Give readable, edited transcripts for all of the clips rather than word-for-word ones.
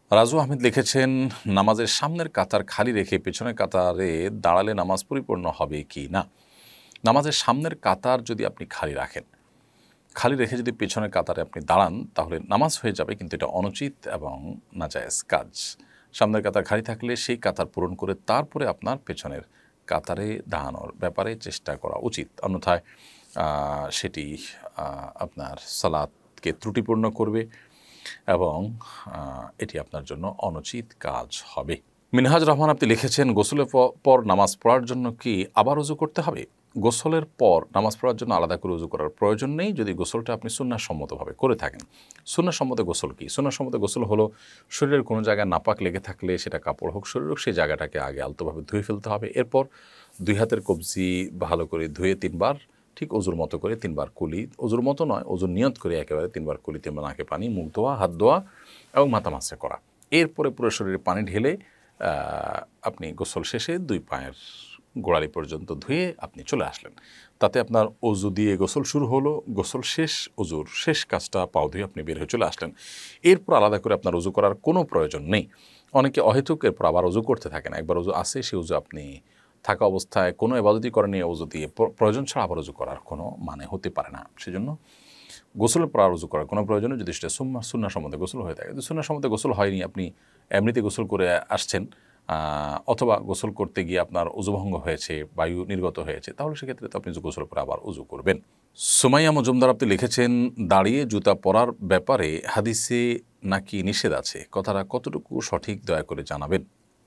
রাজু আহমেদ লিখেছেন, নামাজের সামনের কাতার খালি রেখে পেছনের কাতারে দাঁড়ালে নামাজ পরিপূর্ণ হবে কি না। নামাজের সামনের কাতার যদি আপনি খালি রাখেন, খালি রেখে যদি পেছনের কাতারে আপনি দাঁড়ান, তাহলে নামাজ হয়ে যাবে, কিন্তু এটা অনুচিত এবং নাজায়েজ কাজ। সামনের কাতার খালি থাকলে সেই কাতার পূরণ করে তারপরে আপনার পেছনের কাতারে দাঁড়ানোর ব্যাপারে চেষ্টা করা উচিত। অন্যথায় সেটি আপনার সালাতকে ত্রুটিপূর্ণ করবে এবং এটি আপনার জন্য অনুচিত কাজ হবে। মিনহাজ রহমান আপনি লিখেছেন, গোসলের পর নামাজ পড়ার জন্য কি আবার উজু করতে হবে? গোসলের পর নামাজ পড়ার জন্য আলাদা করে উজু করার প্রয়োজন নেই, যদি গোসলটা আপনি সুন্নাহসম্মতভাবে করে থাকেন। সুন্নাহসম্মত গোসল কি? সুন্নাহসম্মত গোসল হলো শরীরের কোনো জায়গায় নাপাক লেগে থাকলে, সেটা কাপড় হোক শরীর হোক, সেই জায়গাটাকে আগে আলতোভাবে ধুয়ে ফেলতে হবে। এরপর দুই হাতের কবজি ভালো করে ধুয়ে 3 বার ঠিক অজুর মতো করে 3 বার কুলি, অজুর মতো নয়, অজুর নিয়ত করে একেবারে 3 বার কুলি, 3 বার নাকে পানি, মুখ ধোয়া, হাত ধোয়া এবং মাথা মাসে করা। এরপরে পুরো শরীরে পানি ঢেলে আপনি গোসল শেষে 2 পায়ের গোড়ালি পর্যন্ত ধুয়ে আপনি চলে আসলেন। তাতে আপনার অজু দিয়ে গোসল শুরু হলো, গোসল শেষ, অজুর শেষ কাজটা পাও ধুয়ে আপনি বের হয়ে চলে আসলেন। এরপর আলাদা করে আপনার অজু করার কোনো প্রয়োজন নেই। অনেকে অহেতুক এরপর আবার অজু করতে থাকেন। একবার অজু আসে, সে অজু আপনি থাকা অবস্থায় কোনো ইবাদতই করেনি, অজু দিয়ে প্রয়োজন ছাড়া আবার অজু করার কোনো মানে হতে পারে না। সেজন্য গোসলের পর আর উজু করার কোনো প্রয়োজন নেই, যদি সেটা সুন্নাহ সম্বন্ধে গোসল হয়ে থাকে। যদি সুন্নাহ সম্বন্ধে গোসল হয়নি, আপনি এমনিতে গোসল করে আসছেন, অথবা গোসল করতে গিয়ে আপনার উজুভঙ্গ হয়েছে, বায়ু নির্গত হয়েছে, তাহলে সেক্ষেত্রে তো আপনি গোসল করে আবার উজু করবেন। সুমাইয়া মজুমদার আপনি লিখেছেন, দাঁড়িয়ে জুতা পরার ব্যাপারে হাদিসে নাকি নিষেধ আছে, কথাটা কতটুকু সঠিক দয়া করে জানাবেন।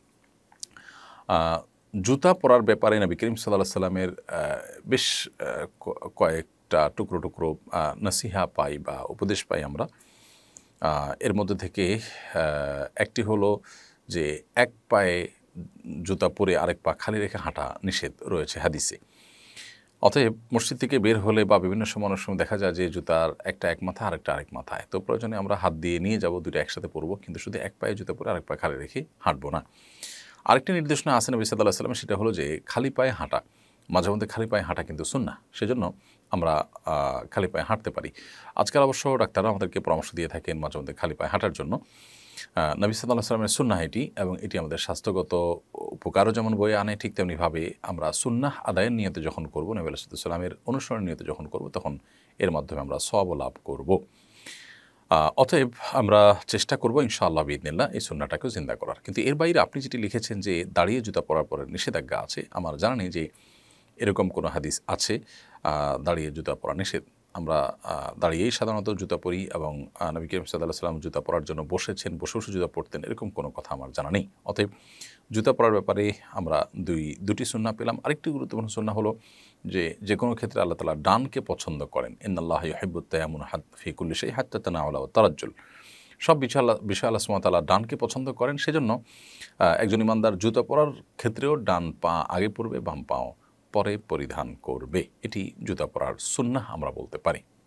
জুতা পরার ব্যাপারে নবী করিম সাল্লাল্লাহু আলাইহি সাল্লামের বেশ কয়েকটা টুকরো টুকরো নসিহা পাই বা উপদেশ পাই আমরা। এর মধ্যে থেকে একটি হলো যে এক পায়ে জুতা পরে আরেক পা খালি রেখে হাঁটা নিষেধ রয়েছে হাদিসে। অতএব মসজিদ থেকে বের হলে বা বিভিন্ন সময় অনেক সময় দেখা যায় যে জুতার একটা এক মাথা, আরেকটা আরেক মাথায়, তো প্রয়োজনে আমরা হাত দিয়ে নিয়ে যাব, দুটো একসাথে পরবো, কিন্তু শুধু এক পায়ে জুতা পরে আরেক পায়ে খালি রেখে হাঁটবো না। আরেকটি নির্দেশনা আছে নবী সাল্লাল্লাহু আলাইহি ওয়াসাল্লামের, সেটা হলো যে খালি পায়ে হাঁটা, মাঝে মধ্যে খালি পায়ে হাঁটা কিন্তু সুন্নাহ, সেজন্য আমরা খালি পায়ে হাঁটতে পারি। আজকাল অবশ্য ডাক্তাররা আমাদেরকে পরামর্শ দিয়ে থাকেন মাঝে মধ্যে খালি পায়ে হাঁটার জন্য। নবী সাল্লাল্লাহু আলাইহি ওয়াসাল্লামের সুন্নাহ এটি, এবং এটি আমাদের স্বাস্থ্যগত উপকারও যেমন বয়ে আনে, ঠিক তেমনিভাবে আমরা সুন্নাহ আদায়ের নিয়তে যখন করবো, নবী সাল্লাল্লাহু আলাইহি ওয়াসাল্লামের অনুসরণের নিয়তে যখন করব, তখন এর মাধ্যমে আমরা সওয়াব লাভ করব। অতএব আমরা চেষ্টা করব ইনশাআল্লাহ বিইذনিল্লাহ এই সুন্নাহটাকেও জিন্দা করার। কিন্তু এর বাইরে আপনি যেটি লিখেছেন যে দাঁড়িয়ে জুতা পরার পরে নিষেধাজ্ঞা আছে, আমার জানা নেই যে এরকম কোনো হাদিস আছে দাঁড়িয়ে জুতা পরা নিষেধ। আমরা দাঁড়িয়েই সাধারণত জুতা পরি, এবং নবী করিম সাল্লাল্লাহু আলাইহি ওয়াসাল্লাম জুতা পরার জন্য বসেছেন, বসে বসে জুতা পরতেন, এরকম কোনো কথা আমার জানা নেই। অতএব জুতা পরার ব্যাপারে আমরা দুটি সুন্নাহ পেলাম। আরেকটি গুরুত্বপূর্ণ সুন্নাহ হলো যে কোনো ক্ষেত্রে আল্লাহ তাআলা ডানকে পছন্দ করেন। ইন্নাল্লাহা ইউহিব্বুত তায়াম্মুন ফি কুল্লি শাইইন হাত্তা তানাউলা ওয়া তারাজ্জুল। সব বিষয় আল্লাহ সুবহানাহু ওয়া তাআলা ডানকে পছন্দ করেন। সেজন্য একজন ইমানদার জুতা পরার ক্ষেত্রেও ডান পা আগে পরবে, বাম পাও পরে পরিধান করবে। এটি জুতা পরার সুন্নাহ আমরা বলতে পারি।